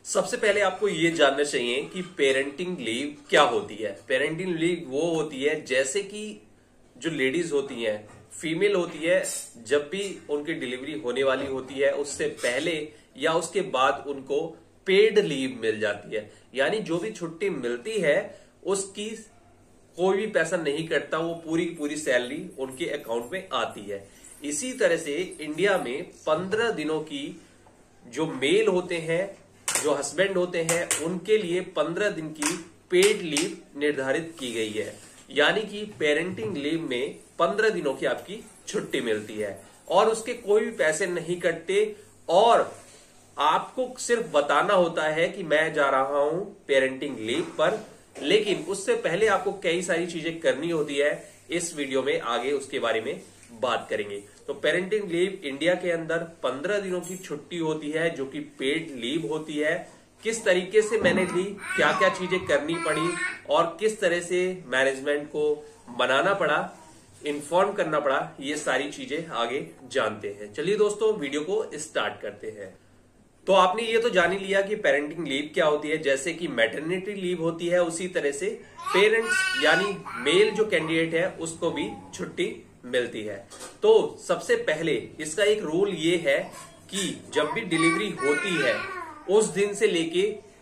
सबसे पहले आपको ये जानना चाहिए कि पेरेंटिंग लीव क्या होती है। पेरेंटिंग लीव वो होती है जैसे कि जो लेडीज होती हैं, फीमेल होती है, जब भी उनकी डिलीवरी होने वाली होती है उससे पहले या उसके बाद उनको पेड लीव मिल जाती है। यानी जो भी छुट्टी मिलती है उसकी कोई भी पैसा नहीं कटता, वो पूरी पूरी सैलरी उनके अकाउंट में आती है। इसी तरह से इंडिया में 15 दिनों की जो मेल होते हैं, जो हस्बैंड होते हैं, उनके लिए 15 दिन की पेड लीव निर्धारित की गई है। यानी कि पेरेंटिंग लीव में 15 दिनों की आपकी छुट्टी मिलती है और उसके कोई भी पैसे नहीं कटते और आपको सिर्फ बताना होता है कि मैं जा रहा हूं पेरेंटिंग लीव पर। लेकिन उससे पहले आपको कई सारी चीजें करनी होती है। इस वीडियो में आगे उसके बारे में बात करेंगे। तो पेरेंटिंग लीव इंडिया के अंदर 15 दिनों की छुट्टी होती है जो कि पेड लीव होती है। किस तरीके से मैंने ली, क्या क्या चीजें करनी पड़ी और किस तरह से मैनेजमेंट को बनाना पड़ा, इन्फॉर्म करना पड़ा, ये सारी चीजें आगे जानते हैं। चलिए दोस्तों वीडियो को स्टार्ट करते हैं। तो आपने ये तो जान ही लिया कि पेरेंटिंग लीव क्या होती है। जैसे कि मैटरनिटी लीव होती है उसी तरह से पेरेंट्स यानी मेल जो कैंडिडेट है उसको भी छुट्टी मिलती है। तो सबसे पहले इसका एक रूल ये है कि जब भी डिलीवरी होती है उस दिन से लेके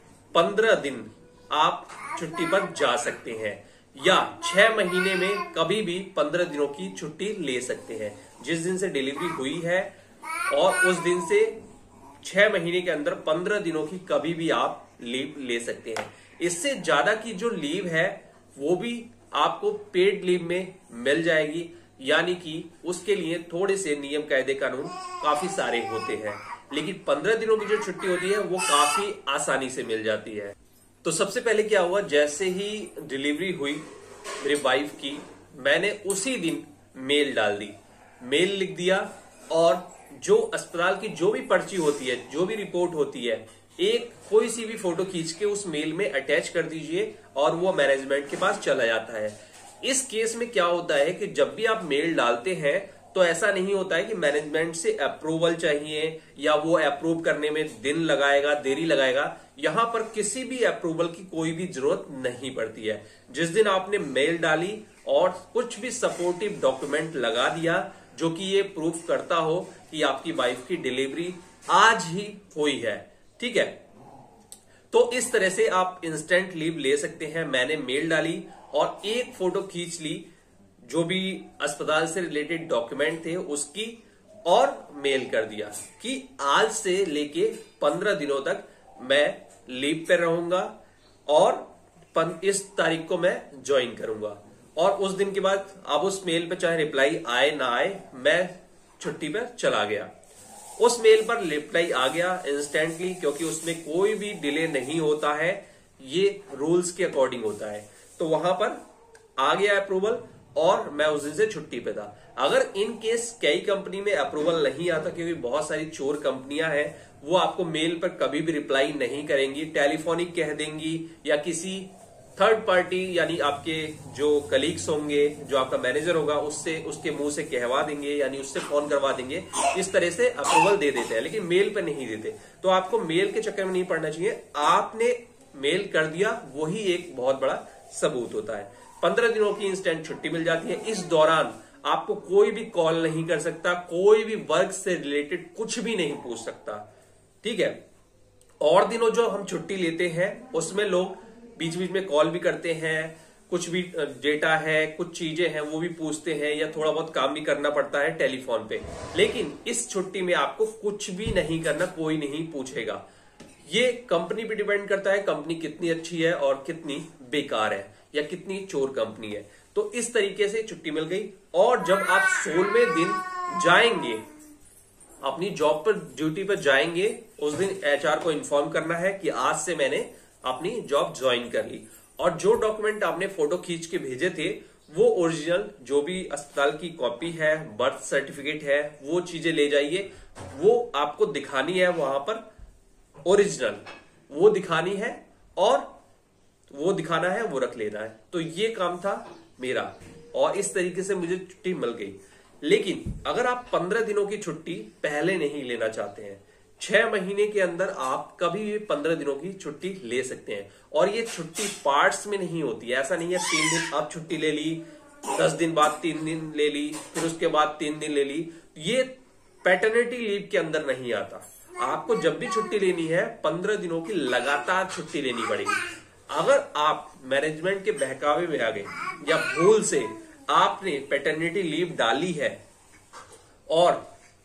15 दिन आप छुट्टी पर जा सकते हैं या 6 महीने में कभी भी 15 दिनों की छुट्टी ले सकते हैं। जिस दिन से डिलीवरी हुई है और उस दिन से 6 महीने के अंदर 15 दिनों की कभी भी आप लीव ले सकते हैं। इससे ज्यादा की जो लीव है वो भी आपको पेड लीव में मिल जाएगी। यानी कि उसके लिए थोड़े से नियम कायदे कानून काफी सारे होते हैं, लेकिन 15 दिनों की जो छुट्टी होती है वो काफी आसानी से मिल जाती है। तो सबसे पहले क्या हुआ, जैसे ही डिलीवरी हुई मेरी वाइफ की, मैंने उसी दिन मेल डाल दी, मेल लिख दिया और जो अस्पताल की जो भी पर्ची होती है, जो भी रिपोर्ट होती है, एक कोई सी भी फोटो खींच के उस मेल में अटैच कर दीजिए और वो मैनेजमेंट के पास चला जाता है। इस केस में क्या होता है कि जब भी आप मेल डालते हैं तो ऐसा नहीं होता है कि मैनेजमेंट से अप्रूवल चाहिए या वो अप्रूव करने में दिन लगाएगा, देरी लगाएगा। यहां पर किसी भी अप्रूवल की कोई भी जरूरत नहीं पड़ती है। जिस दिन आपने मेल डाली और कुछ भी सपोर्टिव डॉक्यूमेंट लगा दिया जो कि ये प्रूफ करता हो कि आपकी वाइफ की डिलीवरी आज ही हुई है, ठीक है, तो इस तरह से आप इंस्टेंट लीव ले सकते हैं। मैंने मेल डाली और एक फोटो खींच ली जो भी अस्पताल से रिलेटेड डॉक्यूमेंट थे उसकी और मेल कर दिया कि आज से लेके 15 दिनों तक मैं लीव पे रहूंगा और इस तारीख को मैं ज्वाइन करूंगा। और उस दिन के बाद अब उस मेल पे चाहे रिप्लाई आए ना आए, मैं छुट्टी पर चला गया। उस मेल पर रिप्लाई आ गया इंस्टेंटली, क्योंकि उसमें कोई भी डिले नहीं होता है, ये रूल्स के अकॉर्डिंग होता है। तो वहां पर आ गया अप्रूवल और मैं उस दिन से छुट्टी पे था। अगर इन केस कई कंपनी में अप्रूवल नहीं आता, क्योंकि बहुत सारी चोर कंपनियां हैं, वो आपको मेल पर कभी भी रिप्लाई नहीं करेंगी, टेलीफोनिक कह देंगी या किसी थर्ड पार्टी यानी आपके जो कलीग्स होंगे, जो आपका मैनेजर होगा, उससे उसके मुंह से कहवा देंगे, यानी उससे फोन करवा देंगे। इस तरह से अप्रूवल दे देते हैं, लेकिन मेल पे नहीं देते। तो आपको मेल के चक्कर में नहीं पड़ना चाहिए। आपने मेल कर दिया, वही एक बहुत बड़ा सबूत होता है। 15 दिनों की इंस्टेंट छुट्टी मिल जाती है। इस दौरान आपको कोई भी कॉल नहीं कर सकता, कोई भी वर्क से रिलेटेड कुछ भी नहीं पूछ सकता, ठीक है। और दिनों जो हम छुट्टी लेते हैं उसमें लोग बीच बीच में कॉल भी करते हैं, कुछ भी डेटा है, कुछ चीजें हैं वो भी पूछते हैं या थोड़ा बहुत काम भी करना पड़ता है टेलीफोन पे। लेकिन इस छुट्टी में आपको कुछ भी नहीं करना, कोई नहीं पूछेगा। ये कंपनी पे डिपेंड करता है, कंपनी कितनी अच्छी है और कितनी बेकार है या कितनी चोर कंपनी है। तो इस तरीके से छुट्टी मिल गई। और जब आप 16वें दिन जाएंगे, अपनी जॉब पर ड्यूटी पर जाएंगे, उस दिन एचआर को इन्फॉर्म करना है कि आज से मैंने अपनी जॉब ज्वाइन कर ली। और जो डॉक्यूमेंट आपने फोटो खींच के भेजे थे वो ओरिजिनल, जो भी अस्पताल की कॉपी है, बर्थ सर्टिफिकेट है, वो चीजें ले जाइए। वो आपको दिखानी है वहां पर, ओरिजिनल वो दिखानी है और वो दिखाना है, वो रख लेना है। तो ये काम था मेरा और इस तरीके से मुझे छुट्टी मिल गई। लेकिन अगर आप 15 दिनों की छुट्टी पहले नहीं लेना चाहते हैं, 6 महीने के अंदर आप कभी भी 15 दिनों की छुट्टी ले सकते हैं। और ये छुट्टी पार्ट्स में नहीं होती है, ऐसा नहीं है 3 दिन आप छुट्टी ले ली, 10 दिन बाद 3 दिन ले ली, फिर उसके बाद 3 दिन ले ली। ये पैटर्निटी लीव के अंदर नहीं आता। आपको जब भी छुट्टी लेनी है 15 दिनों की लगातार छुट्टी लेनी पड़ेगी। अगर आप मैनेजमेंट के बहकावे में आ गए या भूल से आपने पैटर्निटी लीव डाली है और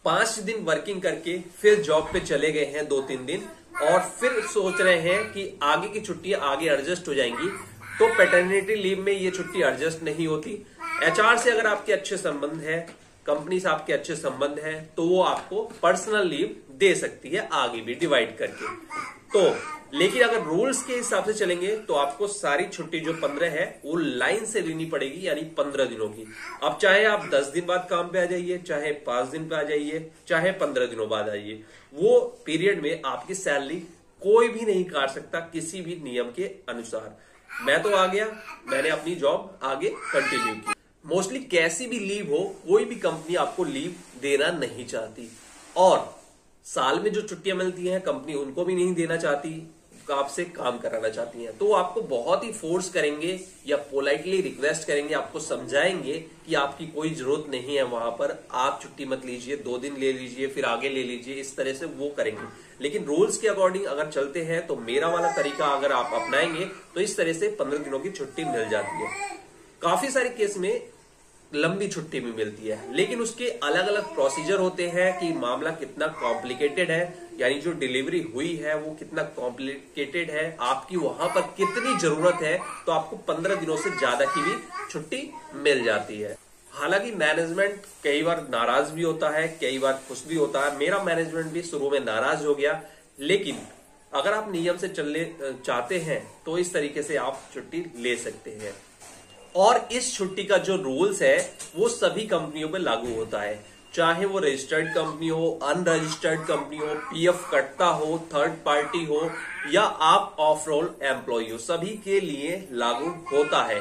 5 दिन वर्किंग करके फिर जॉब पे चले गए हैं 2-3 दिन और फिर सोच रहे हैं कि आगे की छुट्टियां आगे एडजस्ट हो जाएंगी, तो पैटर्निटी लीव में ये छुट्टी एडजस्ट नहीं होती। एचआर से अगर आपके अच्छे संबंध है, कंपनी से आपके अच्छे संबंध है, तो वो आपको पर्सनल लीव दे सकती है आगे भी डिवाइड करके। तो लेकिन अगर रूल्स के हिसाब से चलेंगे तो आपको सारी छुट्टी जो 15 है वो लाइन से लेनी पड़ेगी, यानी 15 दिनों की। अब चाहे आप 10 दिन बाद काम पे आ जाइए, चाहे 5 दिन पे आ जाइए, चाहे 15 दिनों बाद आइए, वो पीरियड में आपकी सैलरी कोई भी नहीं काट सकता किसी भी नियम के अनुसार। मैं तो आ गया, मैंने अपनी जॉब आगे कंटिन्यू की। मोस्टली कैसी भी लीव हो, कोई भी कंपनी आपको लीव देना नहीं चाहती, और साल में जो छुट्टियां मिलती हैं कंपनी उनको भी नहीं देना चाहती, आपसे काम कराना चाहती हैं। तो आपको बहुत ही फोर्स करेंगे या पोलाइटली रिक्वेस्ट करेंगे, आपको समझाएंगे कि आपकी कोई जरूरत नहीं है वहां पर, आप छुट्टी मत लीजिए, 2 दिन ले लीजिए फिर आगे ले लीजिए, इस तरह से वो करेंगे। लेकिन रूल्स के अकॉर्डिंग अगर चलते हैं तो मेरा वाला तरीका अगर आप अपनाएंगे तो इस तरह से 15 दिनों की छुट्टी मिल जाती है। काफी सारे केस में लंबी छुट्टी भी मिलती है, लेकिन उसके अलग अलग प्रोसीजर होते हैं कि मामला कितना कॉम्प्लिकेटेड है, यानी जो डिलीवरी हुई है वो कितना कॉम्प्लिकेटेड है, आपकी वहां पर कितनी जरूरत है, तो आपको 15 दिनों से ज्यादा की भी छुट्टी मिल जाती है। हालांकि मैनेजमेंट कई बार नाराज भी होता है, कई बार खुश भी होता है। मेरा मैनेजमेंट भी शुरू में नाराज हो गया, लेकिन अगर आप नियम से चलने चाहते हैं तो इस तरीके से आप छुट्टी ले सकते हैं। और इस छुट्टी का जो रूल्स है वो सभी कंपनियों पे लागू होता है, चाहे वो रजिस्टर्ड कंपनी हो, अनरजिस्टर्ड कंपनी हो, पीएफ कटता हो, थर्ड पार्टी हो, या आप ऑफ रोल एम्प्लॉय हो, सभी के लिए लागू होता है।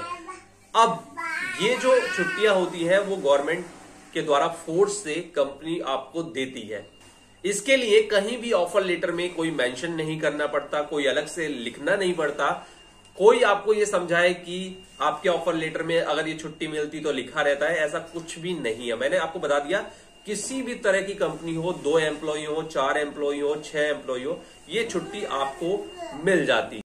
अब ये जो छुट्टियां होती है वो गवर्नमेंट के द्वारा फोर्स से कंपनी आपको देती है। इसके लिए कहीं भी ऑफर लेटर में कोई मेंशन नहीं करना पड़ता, कोई अलग से लिखना नहीं पड़ता। कोई आपको ये समझाए कि आपके ऑफर लेटर में अगर ये छुट्टी मिलती तो लिखा रहता है, ऐसा कुछ भी नहीं है। मैंने आपको बता दिया, किसी भी तरह की कंपनी हो, 2 एम्प्लॉय हो, 4 एम्प्लॉय हो, 6 एम्प्लॉय हो, ये छुट्टी आपको मिल जाती है।